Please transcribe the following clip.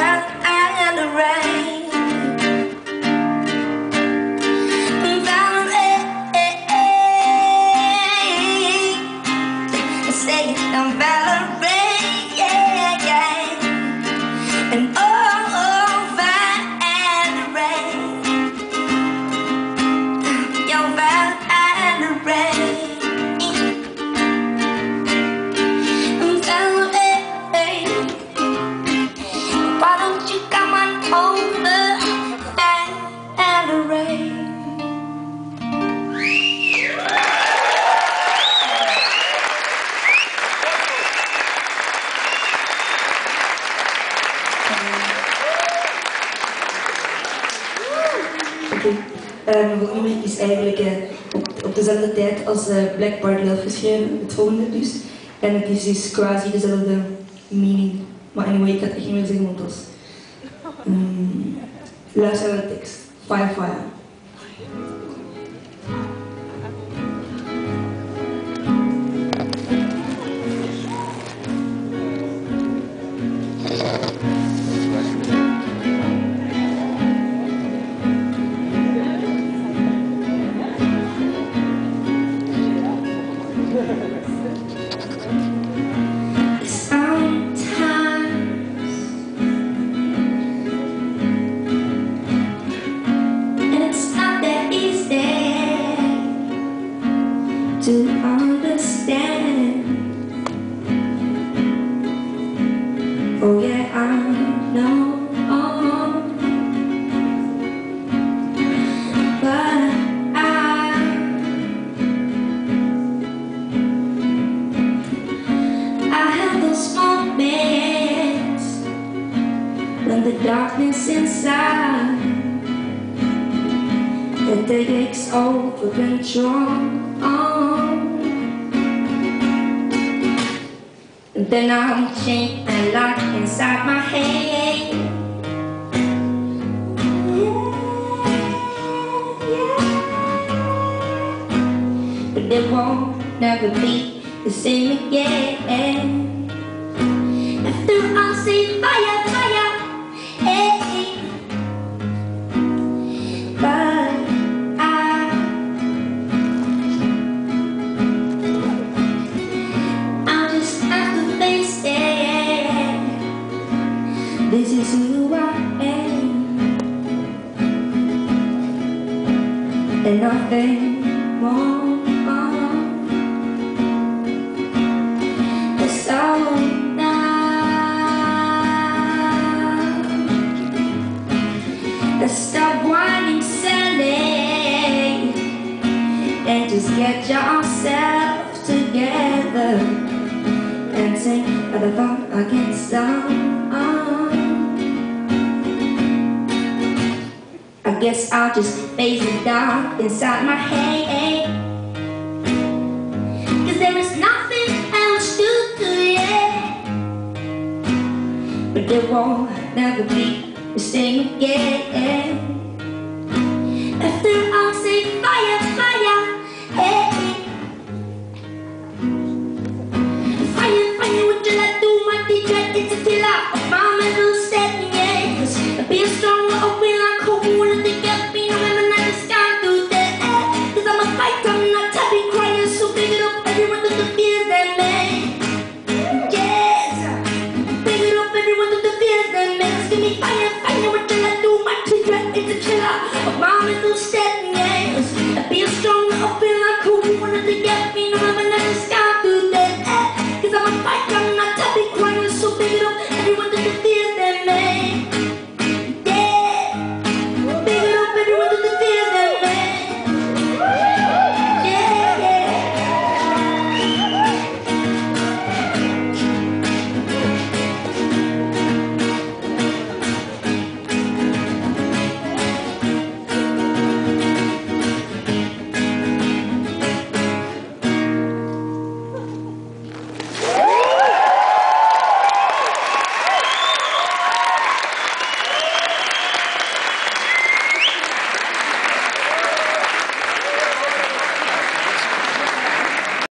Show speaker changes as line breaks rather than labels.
Het volgende is eigenlijk op dezelfde tijd als Black Party Love geschreven, het volgende dus. En het is dus quasi dezelfde meaning. Maar anyway, ik ga het echt niet meer zeggen, want dat was... luister naar de tekst. Fire, fire. To understand. Oh yeah, I know. But I have those moments when the darkness inside that takes over control. And then I'm chained and locked inside my head. But it won't never be the same again. After I say fire, fire, hey. But this is who I am, and nothing more. So now, let's stop whining silly and just get yourself together and sing the fun against some. I guess I'll just face it down inside my head, 'cause there is nothing else to do, yeah. But it won't never be the same again. After all